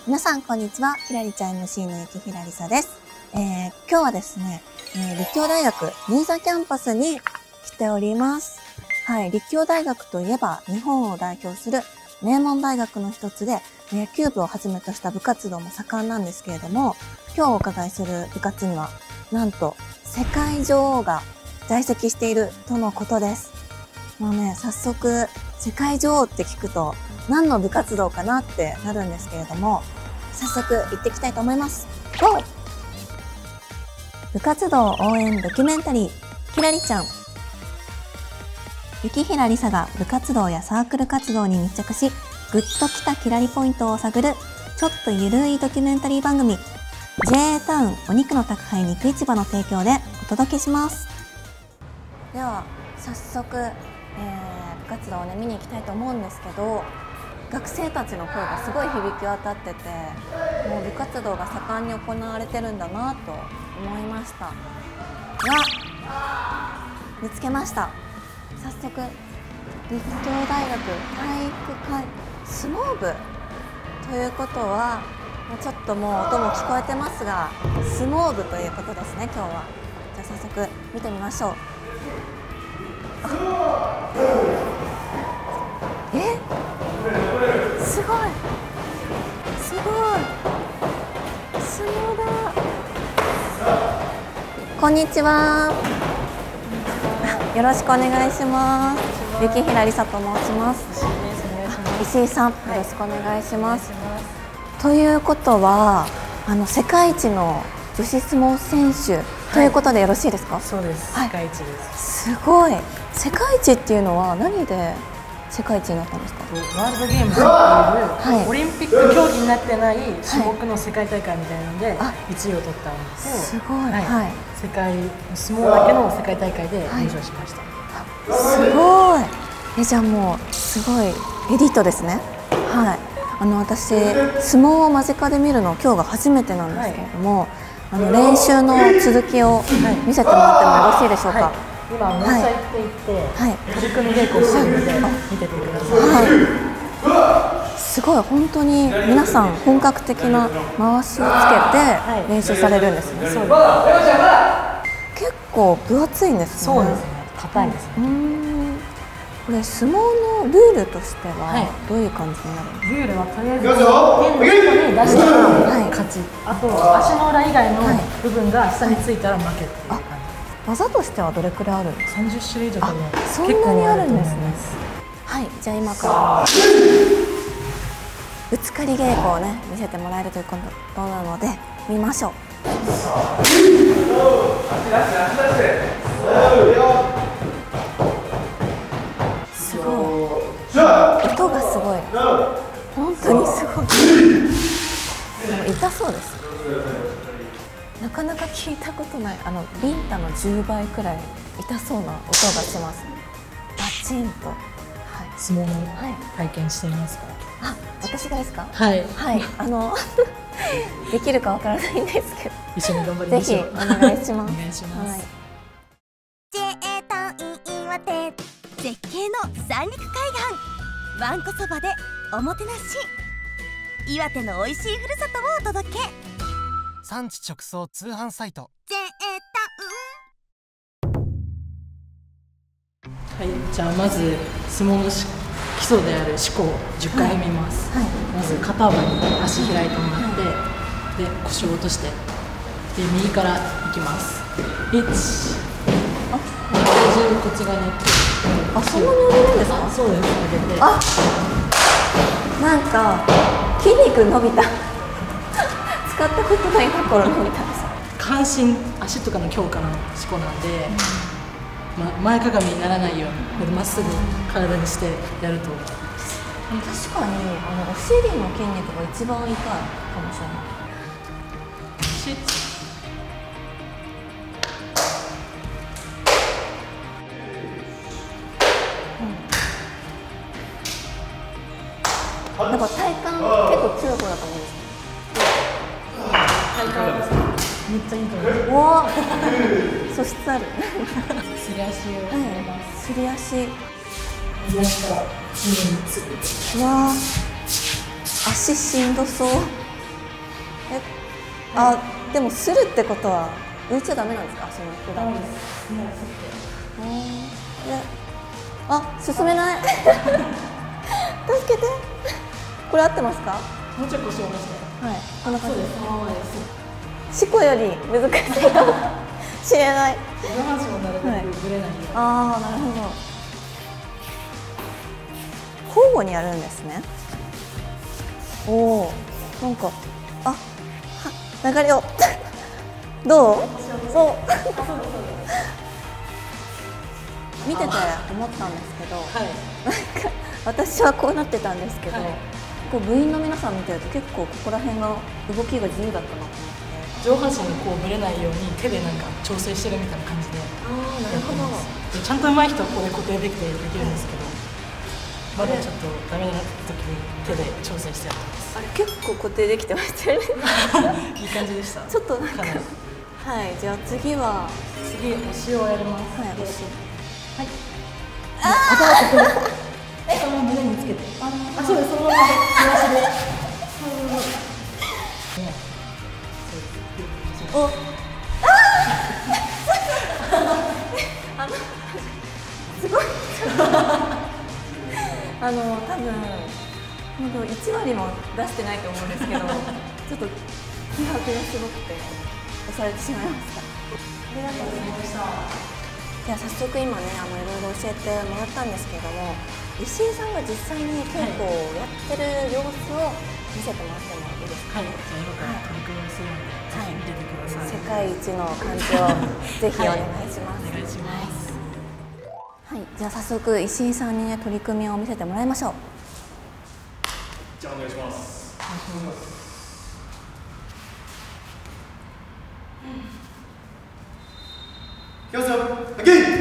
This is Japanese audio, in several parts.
皆さんこんにちは。ひらりちゃん MC のゆきひらりさです。今日はですね、立教大学新座キャンパスに来ております。はい、立教大学といえば日本を代表する名門大学の一つで、野球部をはじめとした部活動も盛んなんですけれども、今日お伺いする部活には、なんと世界女王が在籍しているとのことです。もうね、早速世界女王って聞くと何の部活動かなってなるんですけれども、早速行ってきたいと思います。GO! 部活動応援ドキュメンタリー、ひらりちゃん。ゆきひらりさが部活動やサークル活動に密着し、グッときたキラリポイントを探る、ちょっとゆるいドキュメンタリー番組、JA タウンお肉の宅配肉市場の提供でお届けします。では、早速、部活動をね、見に行きたいと思うんですけど、学生たちの声がすごい響き渡ってて、もう部活動が盛んに行われてるんだなと思いました。見つけました。早速、立教大学体育会相撲部ということは、ちょっともう音も聞こえてますが、相撲部ということですね、今日は。じゃあ早速見てみましょう。すごいすごい相撲だ。こんにちは。よろしくお願いします。ゆきひらりさと申します。石井さん、よろしくお願いします。ということは、世界一の女子相撲選手ということでよろしいですか？ そうです。世界一です。 すごい。世界一っていうのは何で世界一になったんですか？ ワールドゲームズっていう、オリンピック競技になってない種目の世界大会みたいなので1位を取ったんです。 すごい。 世界相撲だけの世界大会で優勝しました。 すごい。じゃあもうすごいエリートですね。はい。私相撲を間近で見るの今日が初めてなんですけれども、練習の続きを見せてもらってもよろしいでしょうか？ 今、モンサイって言って、取り組み稽古をしているので、見ててください。 すごい、本当に皆さん本格的な回しをつけて練習されるんですね。結構分厚いんですね。 そうですね。硬いですね。 これ相撲のルールとしてはどういう感じになるんですか？ ルールはとりあえず剣の下に出したら勝ち。あと足の裏以外の部分が下についたら負けっていう感じ。 技としてはどれくらいあるんですか ？30種類以上と思います。 そんなにあるんですね。はい、じゃあ今からぶつかり稽古をね見せてもらえるということなので見ましょう。すごい。音がすごい。本当にすごい。痛そうです。なかなか聞いたことない、ビンタの10倍くらい痛そうな音がします。バチンと。 相撲の体験していますか？ 私がですか？ はい。 できるかわからないんですけど。 一緒に頑張りましょう。 ぜひお願いします。 お願いします。 JA タウン岩手、絶景の三陸海岸、わんこそばでおもてなし。岩手の美味しいふるさとをお届け。 産地直送通販サイト JA はい、じゃあまず相撲の基礎である四股を10回見ます。まず肩幅に足開いてもらって、で腰を落として、で右からいきます。1、体重こっち側に。 そんなに上げるんですか？ そうです。上げて。 なんか筋肉伸びた。使ったことないところ伸びたんです。 関心、足とかの強化の四股なんで、前かがみにならないようにまっすぐ体にしてやると。 確かにお尻の筋肉が一番痛いかもしれない。なんか体幹結構強くなったもんです。 体幹ですか？めっちゃいいと思います。 わあ、素質ある。 すり足を入れます。 すり足。 右足から地面につく。 わあ、足しんどそう。 あ、でもするってことは浮いちゃダメなんですか？その札。 もうすってあ、進めない。助けて。これ合ってますか？ もうちょい腰を下ろして。 はい。こんな感じ。 そうです。そのままです。 四股より難しいかもしれない。 上半身もなるべくぶれないように。 ああ、なるほど。交互にやるんですね。おお、なんか、あ、流れを。どう？そう。見てて思ったんですけど、 はい。 なんか私はこうなってたんですけど、 はい、 こう部員の皆さん見てると結構ここら辺が動きが自由だったなと思って。 上半身にこうぶれないように手でなんか調整してるみたいな感じでやってます。でちゃんと上手い人はこれ固定できてできるんですけど、まだちょっとダメな時に手で調整してやってます。 あれ結構固定できてましたよね。 いい感じでした。 ちょっとなんか、はい、じゃあ次は次腰をやります。 はい、腰。 はい。頭を胸につけて。あ、そうです。そのまま両足で。 お、すごい。多分本当1割も出してないと思うんですけど、ちょっと気迫がすごくて押されてしまいました。ありがとうございました。じゃあ早速今ね、いろいろ教えてもらったんですけれども、石井さんが実際に稽古をやってる様子を見せてもらってもいいですか？ はい、じゃあ今から取り組みをするので、ぜひ見ててください。 世界一の感じをぜひお願いします。 お願いします。 はい、じゃあ早速石井さんにね、取り組みを見せてもらいましょう。 じゃあお願いします。 お願いします。 いきますよ。オッケー。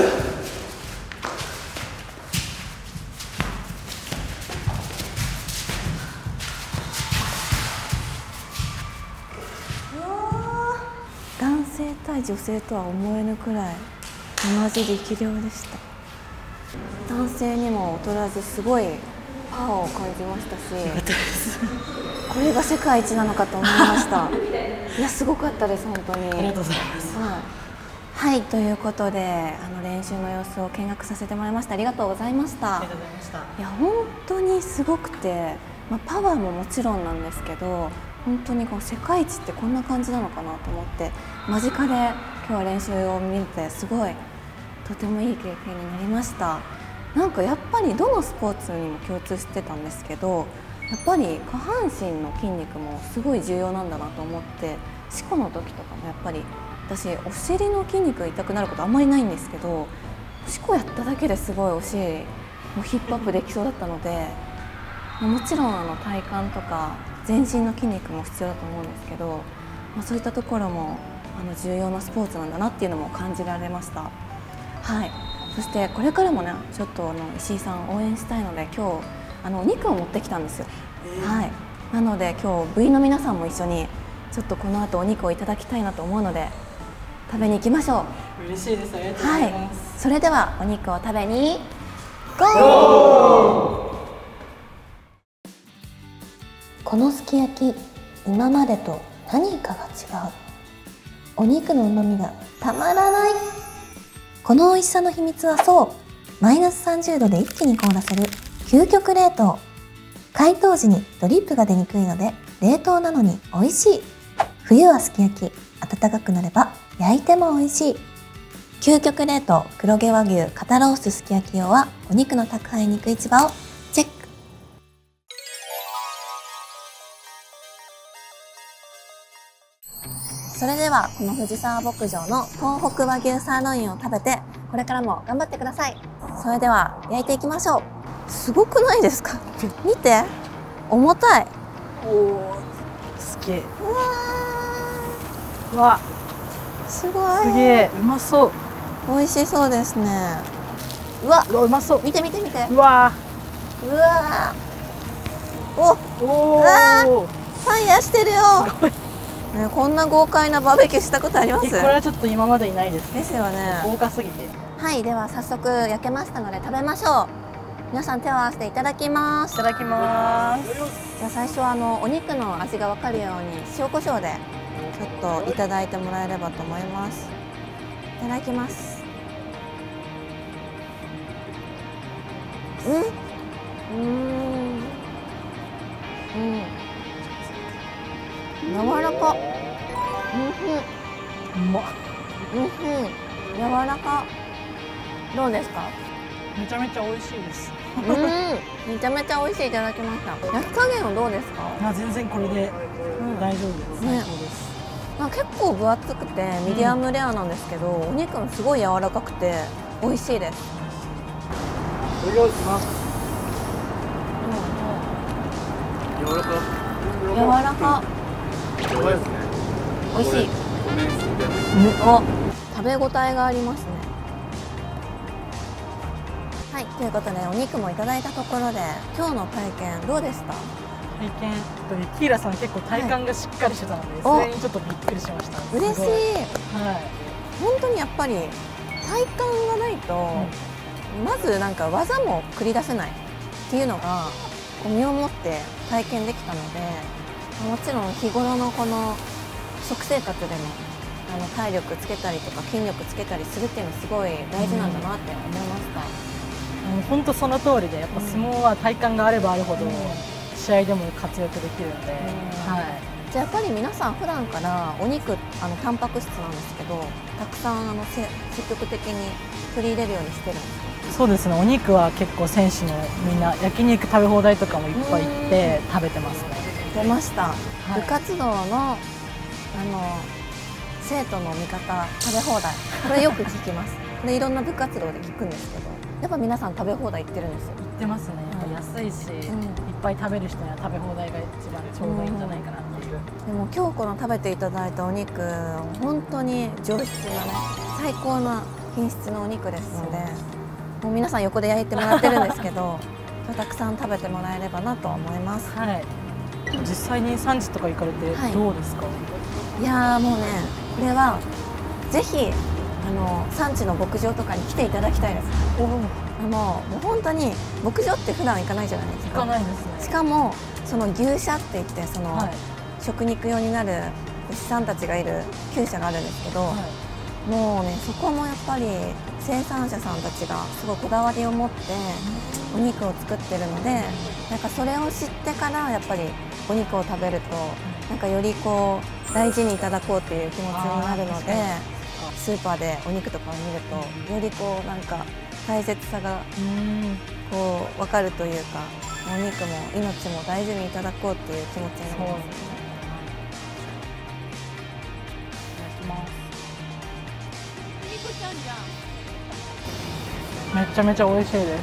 男性対女性とは思えぬくらい同じ力量でした。男性にも劣らずすごいパワーを感じましたし、これが世界一なのかと思いました。いや、すごかったです、本当に。 ありがとうございます。 はい、ということで練習の様子を見学させてもらいました。ありがとうございました。 ありがとうございました。 いや、本当にすごくて、パワーももちろんなんですけど、本当にこう世界一ってこんな感じなのかなと思って間近で今日は練習を見れてすごいとてもいい経験になりました。なんかやっぱりどのスポーツにも共通してたんですけど、やっぱり下半身の筋肉もすごい重要なんだなと思って、四股の時とかもやっぱり私お尻の筋肉が痛くなることあんまりないんですけど、四股やっただけですごいお尻もヒップアップできそうだったので、もちろん体幹とか全身の筋肉も必要だと思うんですけど、そういったところも重要なスポーツなんだなっていうのも感じられました。はい、そしてこれからもね、ちょっと石井さんを応援したいので、今日お肉を持ってきたんですよ。はい、なので今日部員の皆さんも一緒にちょっとこの後お肉をいただきたいなと思うので食べに行きましょう。 嬉しいです。ありがとうございます。 それではお肉を食べにゴー。このすき焼き、今までと何かが違う。お肉の旨味がたまらない。この美味しさの秘密はそう、マイナス30度で一気に凍らせる究極冷凍。解凍時にドリップが出にくいので冷凍なのに美味しい。冬はすき焼き、暖かくなれば焼いても美味しい。究極冷凍黒毛和牛肩ロースすき焼き用はお肉の宅配肉市場をチェック。それではこの藤沢牧場の東北和牛サーロインを食べて、これからも頑張ってください。それでは焼いていきましょう。すごくないですか？見て、重たい。 おお、すげえ。 うわー、 すごい。 すげえ、うまそう。 美味しそうですね。うわ、 うまそう。 見て見て見て。 うわうわー、 おお、 ファイヤーしてるよ。ね、こんな豪快なバーベキューしたことあります？ これはちょっと今までにないです。 ですよね。 豪華すぎて。 はい、では早速焼けましたので食べましょう。 皆さん手を合わせていただきます。 いただきます。 じゃあ最初はお肉の味が分かるように塩コショウでちょっといただいてもらえればと思います。いただきます。柔らか。 うまっ。 柔らか。どうですか？ めちゃめちゃ美味しいです。 めちゃめちゃ美味しい。いただきました。焼き加減はどうですか？ 全然これで大丈夫です。最高です。 なんか結構分厚くてミディアムレアなんですけど、お肉もすごい柔らかくて美味しいです。 いただきます。柔らか。 柔らか。 やばいですね。 美味しい。食べ応えがありますね。はい、ということでお肉もいただいたところで今日の体験どうでした？ 体験、キーラさん結構体幹がしっかりしてたので、それにちょっとびっくりしました。 嬉しい。 はい。 本当にやっぱり体幹がないと、まずなんか技も繰り出せないっていうのが身をもって体験できたので、もちろん日頃のこの食生活でも体力つけたりとか筋力つけたりするっていうのすごい大事なんだなって思いました。 本当その通りで、やっぱ相撲は体幹があればあるほど試合でも活躍できるので、 じゃあやっぱり皆さん普段からお肉タンパク質なんですけどたくさん積極的に取り入れるようにしてるんですか？ そうですね、お肉は結構選手のみんな焼肉食べ放題とかもいっぱい行って食べてますね。 出ました、部活動の生徒の味方食べ放題、これよく聞きます。これいろんな部活動で聞くんですけど、やっぱ皆さん食べ放題行ってるんですよ。 行ってますね。やっぱ安いし、いっぱい食べる人には食べ放題が一番ちょうどいいんじゃないかなっていう。 でも今日この食べていただいたお肉、本当に上質なね、最高な品質のお肉ですので、もう皆さん横で焼いてもらってるんですけどたくさん食べてもらえればなと思います。 はい。実際に産地とか行かれてどうですか？ いやーもうね、これはぜひ産地の牧場とかに来ていただきたいです。もう本当に牧場って普段行かないじゃないですか。 行かないですね。 しかもその牛舎って言って食肉用になる牛さんたちがいる厩舎があるんですけど、もうねそこもやっぱり生産者さんたちがすごいこだわりを持ってお肉を作ってるので、なんかそれを知ってからやっぱりお肉を食べるとなんかよりこう大事にいただこうっていう気持ちになるので、スーパーでお肉とかを見るとよりこうなんか大切さがこう分かるというか、お肉も命も大事にいただこうっていう気持ちになります。 めちゃめちゃ美味しいです。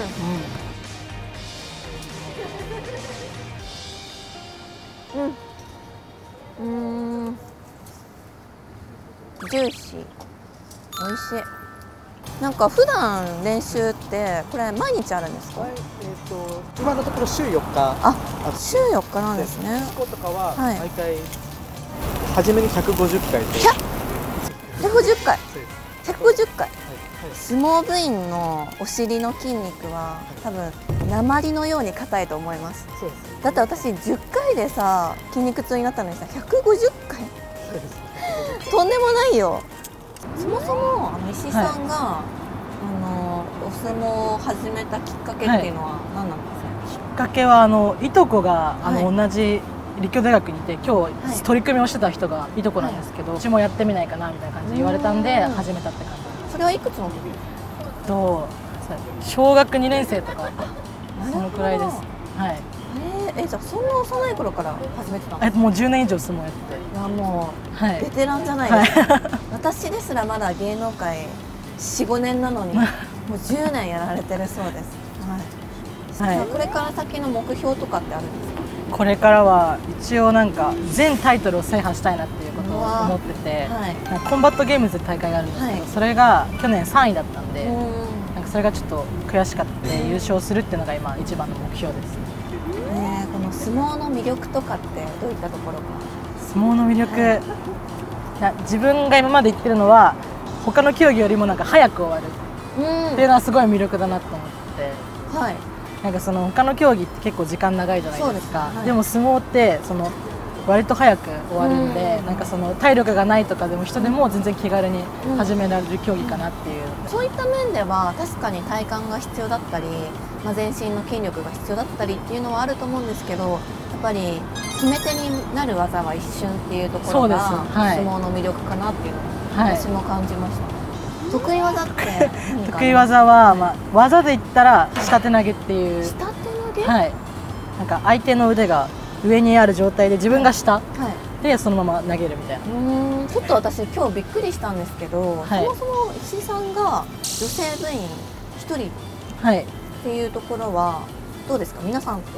ジューシー、美味しい。なんか普段練習ってこれ毎日あるんですか？ 今のところ週4日。 あ、週4日なんですね。 こことかは大体初めに150回で。 150回。150回。相撲部員のお尻の筋肉は多分鉛のように硬いと思います。 そうです。 だって私10回でさ筋肉痛になったのにさ150回とんでもないよ。そもそも石井さんが、お相撲を始めたきっかけっていうのは何なんですか？ きっかけはいとこが同じ立教大学にいて、今日取り組みをしてた人がいとこなんですけど、うちもやってみないかなみたいな感じで言われたんで始めたって感じ。 それはいくつの時？ 小学2年生とかそのくらいです。はい。 じゃあそんな幼い頃から始めてたの？ もう10年以上相撲やってて。 いやもうベテランじゃないですか。私ですらまだ芸能界4、5年なのにもう10年やられてるそうです。はい。これから先の目標とかってあるんですか？ これからは一応なんか全タイトルを制覇したいなっていうことを思ってて、コンバットゲームズって大会があるんですけど、それが去年3位だったんで、なんかそれがちょっと悔しかったので優勝するっていうのが今一番の目標です。 この相撲の魅力とかってどういったところか？ 相撲の魅力、自分が今まで言ってるのは他の競技よりもなんか早く終わるっていうのはすごい魅力だなと思って、 はい。 なんかその他の競技って結構時間長いじゃないですか。 そうですねはいでも相撲ってその割と早く終わるんで、なんかその体力がないとかでも人でも全然気軽に始められる競技かなっていう。 そういった面では確かに体幹が必要だったり、全身の筋力が必要だったりっていうのはあると思うんですけど、やっぱり決め手になる技は一瞬っていうところが相撲の魅力かなっていうのを私も感じました。得意技って何か得意技は、技で言ったら下手投げっていう。 下手投げ？ はい。なんか相手の腕が上にある状態で自分が下でそのまま投げるみたいな。 ちょっと私今日びっくりしたんですけど、そもそも石井さんが女性部員1人っていうところはどうですか？皆さんと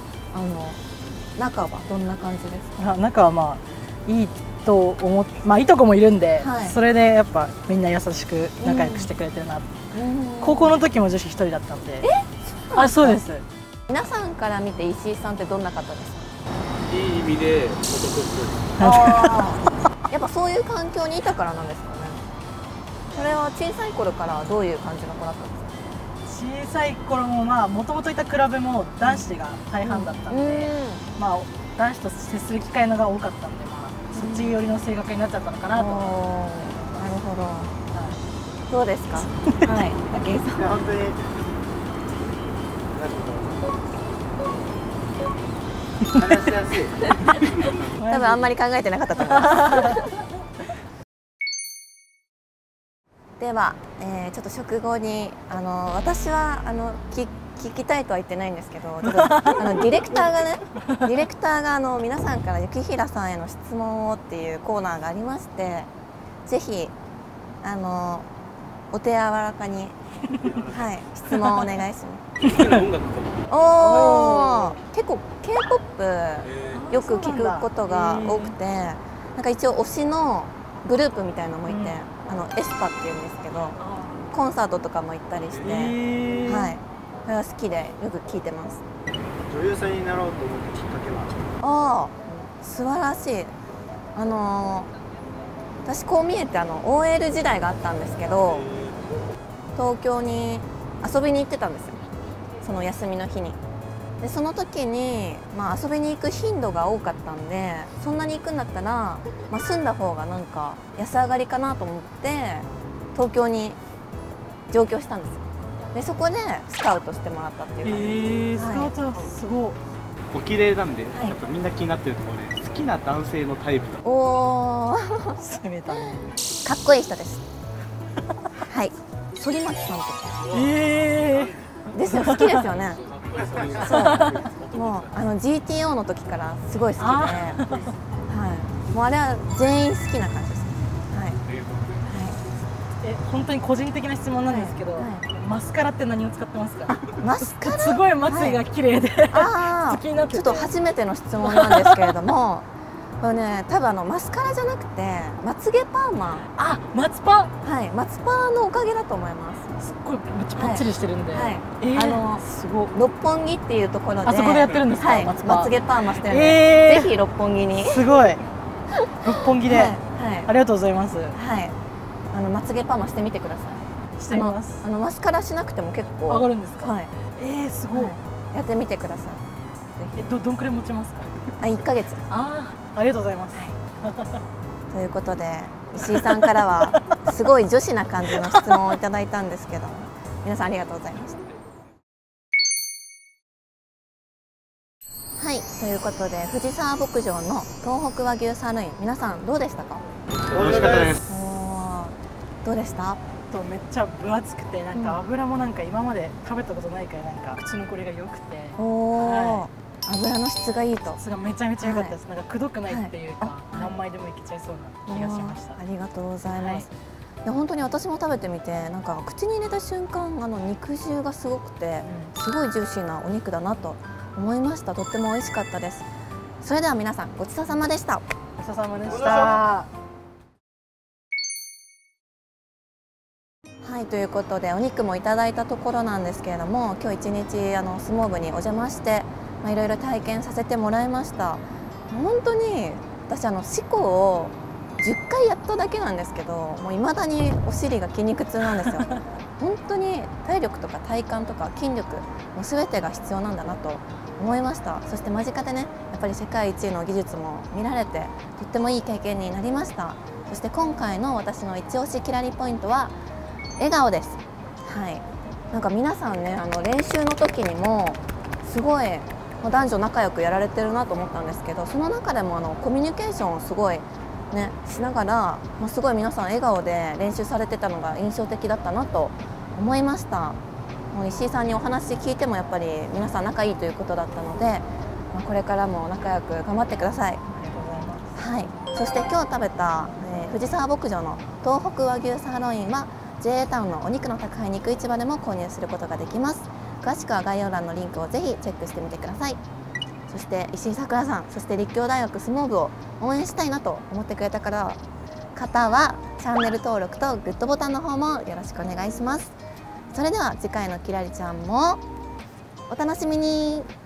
仲はどんな感じですか？ 仲はいいと思って、いとこもいるんで、それでやっぱみんな優しく仲良くしてくれてるな。高校の時も女子1人だったんで。そうです。 皆さんから見て石井さんってどんな方ですか？ いい意味で男っぽい。やっぱそういう環境にいたからなんですかね。それは小さい頃からどういう感じの子だったんですか？ 小さい頃ももともといたクラブも男子が大半だったんで、男子と接する機会のが多かったんで、そっち寄りの性格になっちゃったのかなと。なるほど。どうですか？はい、武井さん。 本当に話しやすい。 多分あんまり考えてなかったと思います。では、ちょっと食後に私は聞きたいとは言ってないんですけど、ちょっとディレクターが皆さんから雪平さんへの質問をっていうコーナーがありまして、ぜひお手柔らかに質問をお願いします。 好きな音楽か結構 K-POP よく聞くことが多くて、なんか一応推しのグループみたいなのもいて、エスパっていうんですけど、コンサートとかも行ったりして、それは好きでよく聞いてます。 女優さんになろうと思ったきっかけは？ 素晴らしい。私こう見えてOL 時代があったんですけど、東京に遊びに行ってたんですよ、その休みの日に。でその時に、遊びに行く頻度が多かったんで、そんなに行くんだったら、住んだ方がなんか安上がりかなと思って東京に上京したんですよ。でそこでスカウトしてもらったっていう感じです。 スカウトすごい。 お綺麗なんで、やっぱみんな気になってるところで、好きな男性のタイプとか。 攻めたね。 かっこいい人です。はい、反町さんとか。ですよ、好きですよね。そう、もうGTO の時からすごい好きで、もうあれは全員好きな感じです。 本当に個人的な質問なんですけど、マスカラって何を使ってますか？ マスカラ？ すごいまつげが綺麗で、好きになってて。 ちょっと初めての質問なんですけれども、これね、多分マスカラじゃなくてまつげパーマ。 マツパ。 マツパのおかげだと思います。 すっごいめっちゃパッチリしてるんで。すごい。 六本木っていうところで。 あそこでやってるんですか？ まつげパーマしてるんで、ぜひ六本木に。 すごい。六本木で。ありがとうございます。 まつげパーマしてみてください。 してみます。 マスカラしなくても結構上がるんですか？すごい。 やってみてください。 どんくらい持ちますか ？1ヶ月。 ありがとうございます。 ということで、石井さんからはすごい女子な感じの質問をいただいたんですけど、皆さんありがとうございました。はい、ということで藤沢牧場の東北和牛サーロイン、皆さんどうでしたか？ 美味しかったです。 どうでした？ めっちゃ分厚くて、なんか油もなんか今まで食べたことないから、なんか口のこれが良くて、 油の質がいいと。 質がめちゃめちゃ良かったです。なんかくどくないっていうか、何枚でもいけちゃいそうな気がしました。 ありがとうございます。本当に私も食べてみて、なんか口に入れた瞬間、肉汁がすごくて、すごいジューシーなお肉だなと思いました。とっても美味しかったです。それでは皆さん、ごちそうさまでした。 ごちそうさまでした。 はい、ということでお肉もいただいたところなんですけれども、今日一日相撲部にお邪魔して、いろいろ体験させてもらいました。本当に私四股を 10回やっただけなんですけど、もう未だにお尻が筋肉痛なんですよ。本当に体力とか体幹とか筋力もう全てが必要なんだなと思いました。そして間近でね、やっぱり世界一の技術も見られて、とってもいい経験になりました。そして今回の私の一押しキラリポイントは笑顔です。はい、なんか皆さんね、練習の時にもすごい男女仲良くやられてるなと思ったんですけど、その中でもコミュニケーションをすごいねしながら、すごい皆さん笑顔で練習されてたのが印象的だったなと思いました。もう石井さんにお話聞いてもやっぱり皆さん仲いいということだったので、これからも仲良く頑張ってください。ありがとうございます。はい、そして今日食べた、藤沢牧場の東北和牛サーロインは JA タウンのお肉の宅配肉市場でも購入することができます。詳しくは概要欄のリンクをぜひチェックしてみてください。そして石井さくらさん、そして立教大学相撲部を応援したいなと思ってくれた方はチャンネル登録とグッドボタンの方もよろしくお願いします。それでは次回のキラリちゃんもお楽しみに。